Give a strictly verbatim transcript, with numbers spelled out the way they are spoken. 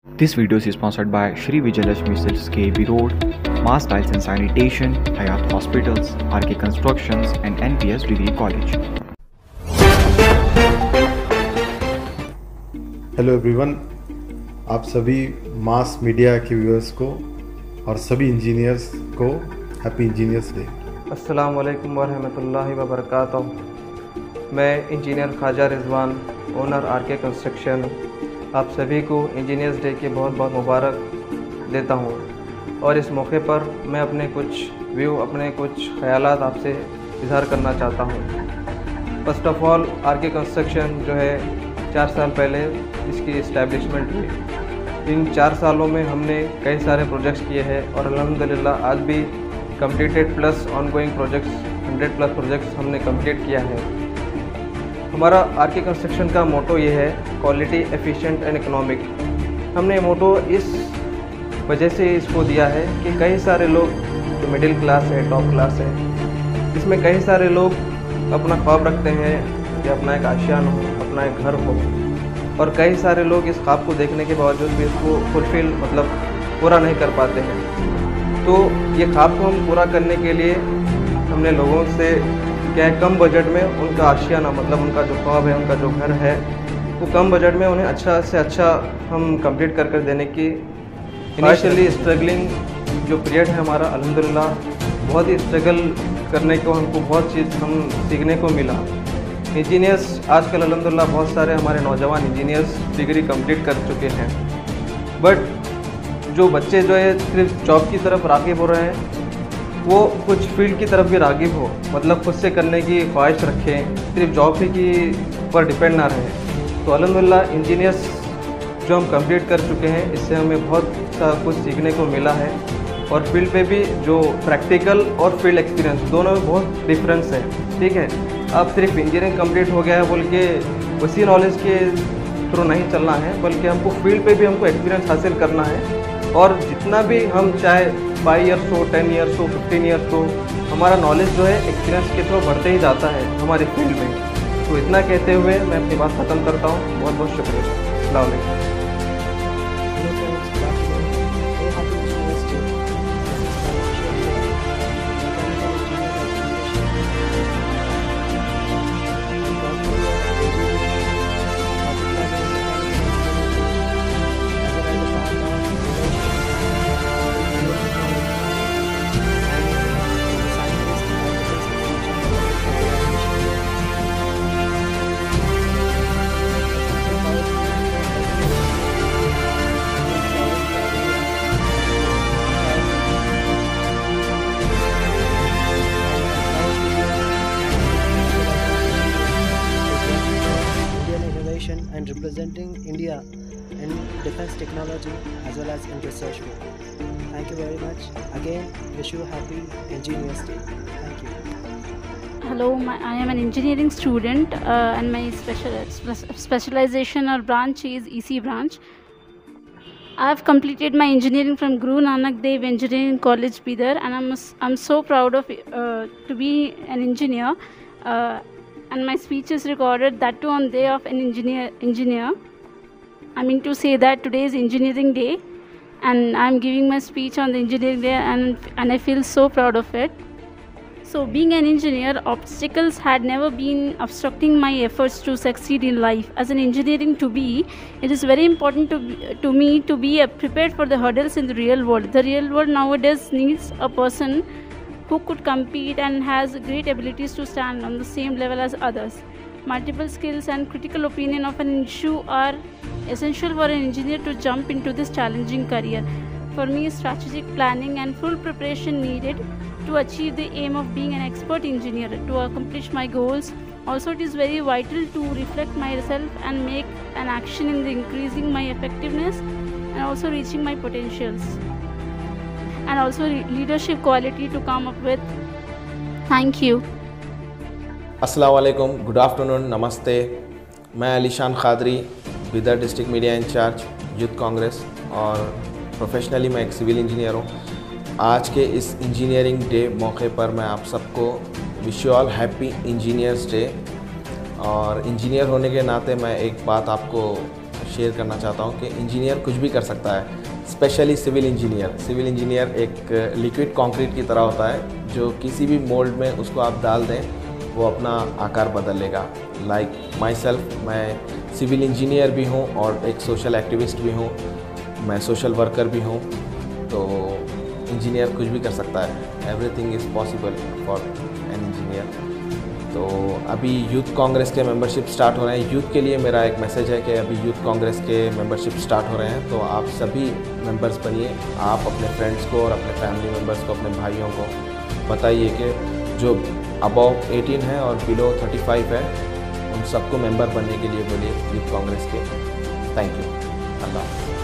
This video is sponsored by Shri Vijayalakshmi Silks K B Road, Mass Tiles and Sanitation, Hayat Hospitals, R K Constructions and N P S Degree College. Hello everyone, आप सभी mass media के viewers को और सभी engineers को happy engineers day. अस्सलाम वालेकुम वरहमतुल्लाहि वबरकातुहू। मैं engineer Khwaja Rizwan, owner R K construction, आप सभी को इंजीनियर्स डे के बहुत बहुत मुबारक देता हूँ। और इस मौके पर मैं अपने कुछ व्यू अपने कुछ ख्यालात आपसे इजहार करना चाहता हूँ। First of all, R K construction जो है चार साल पहले इसकी इस्टेब्लिशमेंट हुई। इन चार सालों में हमने कई सारे प्रोजेक्ट्स किए हैं और अल्हम्दुलिल्लाह आज भी completed plus ongoing projects hundred plus projects हमने कंप्लीट किया है। हमारा आर के कंस्ट्रक्शन का मोटो ये है, क्वालिटी, एफिशिएंट एंड इकोनॉमिक। हमने मोटो इस वजह से इसको दिया है कि कई सारे लोग जो मिडिल क्लास है, टॉप क्लास है, इसमें कई सारे लोग अपना ख्वाब रखते हैं कि अपना एक आशियान हो, अपना एक घर हो, और कई सारे लोग इस ख्वाब को देखने के बावजूद भी इसको फुलफिल मतलब पूरा नहीं कर पाते हैं। तो ये ख्वाब को हम पूरा करने के लिए हमने लोगों से क्या है, कम बजट में उनका आशियाना मतलब उनका जो ख्वाब है, उनका जो घर है, वो कम बजट में उन्हें अच्छा से अच्छा हम कंप्लीट कर कर देने की। इनिशियली स्ट्रगलिंग जो पीरियड है हमारा, अल्हम्दुलिल्लाह बहुत ही स्ट्रगल करने को हमको बहुत चीज़ हम सीखने को मिला। इंजीनियर्स आजकल अल्हम्दुलिल्लाह बहुत सारे हमारे नौजवान इंजीनियर्स डिग्री कंप्लीट कर चुके हैं, बट जो बच्चे जो है सिर्फ जॉब की तरफ राग़िब हो रहे हैं, वो कुछ फील्ड की तरफ भी राग़िब हो, मतलब खुद से करने की ख्वाहिश रखें, सिर्फ जॉब ही की पर डिपेंड ना रहे। तो अल्हम्दुलिल्लाह इंजीनियर्स जो हम कंप्लीट कर चुके हैं, इससे हमें बहुत सा कुछ सीखने को मिला है। और फील्ड पे भी जो प्रैक्टिकल और फील्ड एक्सपीरियंस दोनों में बहुत डिफरेंस है। ठीक है, आप सिर्फ इंजीनियरिंग कंप्लीट हो गया है बोल के उसी नॉलेज के थ्रू नहीं चलना है, बल्कि हमको फील्ड पे भी हमको एक्सपीरियंस हासिल करना है। और जितना भी हम चाहे फाइव ईयर्स हो, टेन ईयर्स हो, फिफ्टीन ईयर्स हो, हमारा नॉलेज जो है एक्सपीरियंस के थ्रू बढ़ते ही जाता है हमारी फील्ड में। तो इतना कहते हुए मैं अपनी बात ख़त्म करता हूँ। बहुत बहुत शुक्रिया। अस्सलाम वालेकुम। and representing India in defense technology as well as in research field. Thank you very much. Again, wish you happy Engineers Day. Thank you. Hello, my, I am an engineering student uh, and my special, specialization or branch is E C branch. I have completed my engineering from Guru Nanak Dev Engineering College, Bidar, and I'm, I'm so proud of uh, to be an engineer. Uh, and my speech is recorded, that too on day of an engineer engineer I mean to say that today is engineering day, and I'm giving my speech on the engineering day, and and I feel so proud of it. So being an engineer, obstacles had never been obstructing my efforts to succeed in life. As an engineering to be, it is very important to, to me to be uh, prepared for the hurdles in the real world. The real world nowadays needs a person who could compete and has great abilities to stand on the same level as others. Multiple skills and critical opinion of an issue are essential for an engineer to jump into this challenging career. For me, strategic planning and full preparation needed to achieve the aim of being an expert engineer, to accomplish my goals. Also, it is very vital to reflect myself and make an action in the increasing my effectiveness and also reaching my potentials. And also leadership quality to come up with. Thank you. अस्सलाम वालेकुम, good afternoon, नमस्ते। मैं Alishan Khadri, Bidar district media incharge, youth Congress, और professionally मैं एक civil engineer हूँ। आज के इस इंजीनियरिंग डे मौके पर मैं आप सबको wish you all happy engineers day. और इंजीनियर होने के नाते मैं एक बात आपको शेयर करना चाहता हूँ कि इंजीनियर कुछ भी कर सकता है, specially civil engineer. Civil engineer एक लिक्विड कंक्रीट की तरह होता है जो किसी भी मोल्ड में उसको आप डाल दें वो अपना आकार बदल लेगा। लाइक माई सेल्फ, मैं सिविल इंजीनियर भी हूँ और एक सोशल एक्टिविस्ट भी हूँ, मैं सोशल वर्कर भी हूँ। तो इंजीनियर कुछ भी कर सकता है, everything is possible for an engineer. तो अभी यूथ कांग्रेस के मेंबरशिप स्टार्ट हो रहे हैं। यूथ के लिए मेरा एक मैसेज है कि अभी यूथ कांग्रेस के मेंबरशिप स्टार्ट हो रहे हैं, तो आप सभी मेंबर्स बनिए। आप अपने फ्रेंड्स को और अपने फैमिली मेंबर्स को, अपने भाइयों को बताइए कि जो अबव अठारह है और बिलो पैंतीस है उन सबको मेंबर बनने के लिए बोलिए यूथ कांग्रेस के। Thank you. अल्लाह।